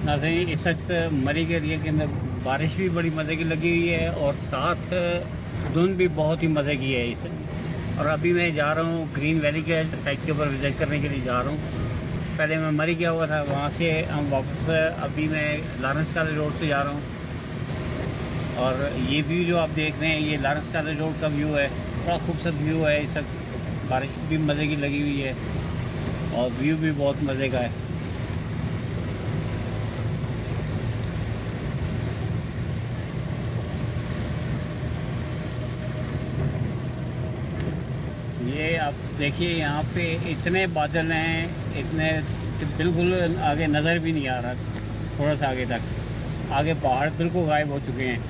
नाज़रीन, इस वक्त मरी के एरिया के अंदर बारिश भी बड़ी मज़े की लगी हुई है और साथ धुंध भी बहुत ही मज़े की है इस। और अभी मैं जा रहा हूँ ग्रीन वैली के साइड के ऊपर विज़िट करने के लिए जा रहा हूँ। पहले मैं मरी गया हुआ था, वहाँ से हम वापस अभी मैं लॉरेंस कॉलेज रोड से जा रहा हूँ। और ये व्यू जो आप देख रहे हैं, ये लॉरेंस कॉलेज रोड का व्यू है। बड़ा खूबसूरत व्यू है। इस वक्त बारिश भी मज़े की लगी हुई है और व्यू भी बहुत मज़े का है। ये आप देखिए, यहाँ पे इतने बादल हैं, इतने बिल्कुल आगे नज़र भी नहीं आ रहा। थोड़ा सा आगे तक, आगे पहाड़ बिल्कुल गायब हो चुके हैं।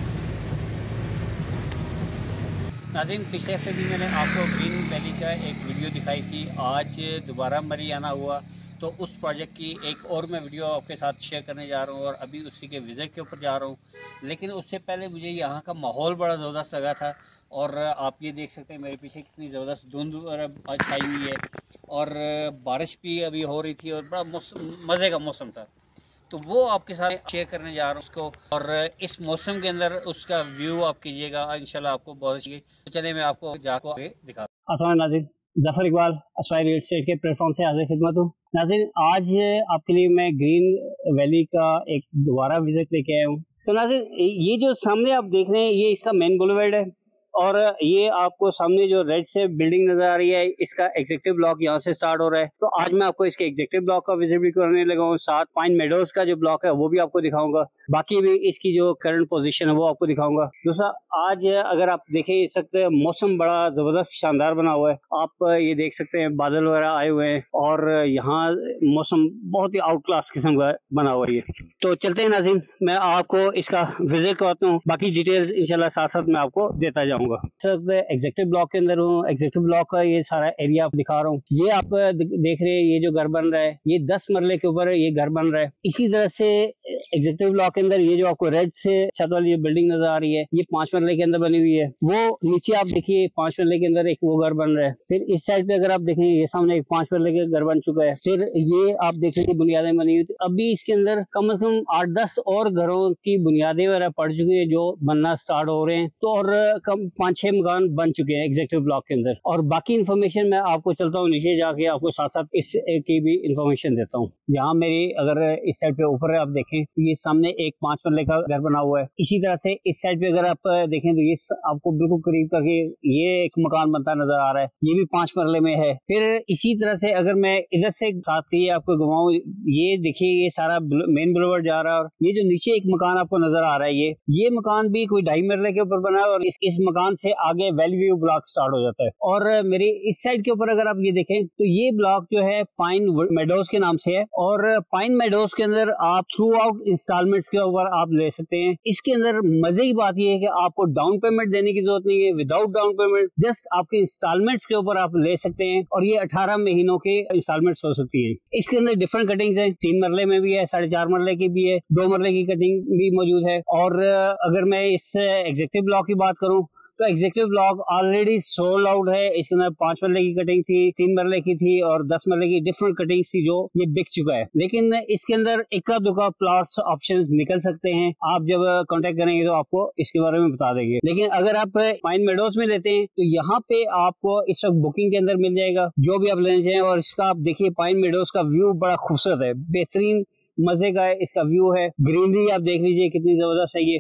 नाज़रीन, पिछले हफ्ते भी मैंने आपको ग्रीन वैली का एक वीडियो दिखाई थी। आज दोबारा मरी आना हुआ तो उस प्रोजेक्ट की एक और मैं वीडियो आपके साथ शेयर करने जा रहा हूँ और अभी उसी के विज़िट के ऊपर जा रहा हूँ। लेकिन उससे पहले मुझे यहाँ का माहौल बड़ा ज़बरदस्त लगा था। और आप ये देख सकते हैं मेरे पीछे कितनी ज़बरदस्त धुंध छाई हुई है और बारिश भी अभी हो रही थी और बड़ा मज़े का मौसम था। तो वो आपके साथ शेयर करने जा रहा हूँ उसको। और इस मौसम के अंदर उसका व्यू आप कीजिएगा, इंशाल्लाह आपको बहुत अच्छी। तो चलिए मैं आपको जाकर आगे दिखा। अस्सलाम नाज़रीन, Zafar Iqbal aspire real estate के प्लेटफॉर्म से हाजिर खिदमत हूँ। नाज़रीन, आज आपके लिए मैं ग्रीन वैली का एक दोबारा विजिट लेके आया हूँ। तो नाज़रीन, ये जो सामने आप देख रहे हैं, ये इसका मेन बुलेवार्ड है और ये आपको सामने जो रेड से बिल्डिंग नजर आ रही है, इसका एग्जीक्यूटिव ब्लॉक यहाँ से स्टार्ट हो रहा है। तो आज मैं आपको इसके एग्जीक्यूटिव ब्लॉक का विजिट भी करने लगा हूँ। साथ पाइन मेडोज का जो ब्लॉक है वो भी आपको दिखाऊंगा। बाकी भी इसकी जो करंट पोजीशन है वो आपको दिखाऊंगा। दूसरा, आज अगर आप देखें इस वक्त मौसम बड़ा जबरदस्त शानदार बना हुआ है। आप ये देख सकते हैं बादल वगैरह आए हुए हैं और यहाँ मौसम बहुत ही आउट क्लास किस्म का बना हुआ है। तो चलते हैं नाज़रीन, मैं आपको इसका विजिट करवाता हूँ। बाकी डिटेल्स इंशाल्लाह साथ साथ मैं आपको देता जाऊँगा। सर, एग्जीक्यूटिव ब्लॉक के अंदर हूँ। एग्जीक्यूटिव ब्लॉक का ये सारा एरिया आप दिखा रहा हूँ। ये आप देख रहे हैं, ये जो घर बन रहा है, ये 10 मरले के ऊपर ये घर बन रहा है। इसी तरह से एग्जीक्यूटिव ब्लॉक के अंदर ये जो आपको रेड से छत वाली जो बिल्डिंग नजर आ रही है, ये 5 मरले के अंदर बनी हुई है। वो नीचे आप देखिए 5 मरले के अंदर एक वो घर बन रहा है। फिर इस साइड पे अगर आप देखें, ये सामने एक 5 मरले का घर बन चुका है। फिर ये आप देखेंगे बुनियादें बनी हुई। अभी इसके अंदर कम से कम 8-10 और घरों की बुनियादें वगैरह पड़ चुकी है जो बनना स्टार्ट हो रहे हैं। तो और कम 5-6 मकान बन चुके हैं एग्जीक्यूटिव ब्लॉक के अंदर। और बाकी इन्फॉर्मेशन मैं आपको चलता हूँ नीचे जाके आपको साथ साथ इस की भी इन्फॉर्मेशन देता हूँ। यहाँ मेरी अगर इस साइड पे ऊपर आप देखें तो ये सामने एक 5 मरले का घर बना हुआ है। इसी तरह से इस साइड पे अगर आप देखें तो ये आपको बिल्कुल करीब करके ये एक मकान बनता नजर आ रहा है। ये भी 5 मरले में है। फिर इसी तरह से अगर मैं इधर से साथ ही आपको घुमाऊं, ये देखिए ये सारा मेन बुलेवार्ड जा रहा है और ये जो नीचे एक मकान आपको नजर आ रहा है, ये मकान भी कोई 2.5 मरले के ऊपर बना है और इस मकान से आगे वैली व्यू ब्लॉक स्टार्ट हो जाता है। और मेरी इस साइड के ऊपर अगर आप ये देखें तो ये ब्लॉक जो है पाइन मेडोज के नाम से है। और पाइन मेडोज के अंदर आप थ्रू आउट इंस्टॉलमेंट्स के ऊपर आप ले सकते हैं। इसके अंदर मजे की बात यह है कि आपको डाउन पेमेंट देने की जरूरत नहीं है। विदाउट डाउन पेमेंट जस्ट आपके इंस्टॉलमेंट्स के ऊपर आप ले सकते हैं और ये 18 महीनों के इंस्टॉलमेंट्स हो सकती है। इसके अंदर डिफरेंट कटिंग्स हैं। 3 मरले में भी है, 4.5 मरले की भी है, 2 मरले की कटिंग भी मौजूद है। और अगर मैं इस एग्जीक्यूटिव ब्लॉक की बात करूं तो executive block already sold out है। इसके अंदर 5 मरले की कटिंग थी, 3 मरले की थी और 10 मरले की डिफरेंट कटिंग थी जो ये बिक चुका है। लेकिन इसके अंदर इक्का दुक्का प्लॉट्स ऑप्शंस निकल सकते हैं। आप जब कांटेक्ट करेंगे तो आपको इसके बारे में बता देंगे। लेकिन अगर आप पाइन मेडोज में लेते हैं तो यहाँ पे आपको इस वक्त बुकिंग के अंदर मिल जाएगा जो भी आप लेना चाहें। और इसका आप देखिए पाइन मेडोज का व्यू बड़ा खूबसूरत है, बेहतरीन मजे का है इसका व्यू है। ग्रीनरी आप देख लीजिए कितनी जबरदस्त है ये।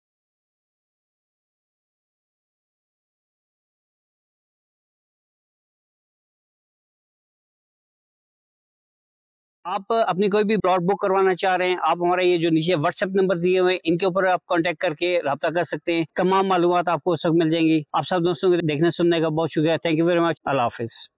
आप अपनी कोई भी प्लॉट बुक करवाना चाह रहे हैं, आप हमारा ये जो नीचे व्हाट्सएप नंबर दिए हुए हैं इनके ऊपर आप कांटेक्ट करके रब्ता कर सकते हैं। तमाम मालूमात आपको सब मिल जाएंगी। आप सब दोस्तों को देखने सुनने का बहुत शुक्रिया। Thank you very much. अल्लाह हाफिज।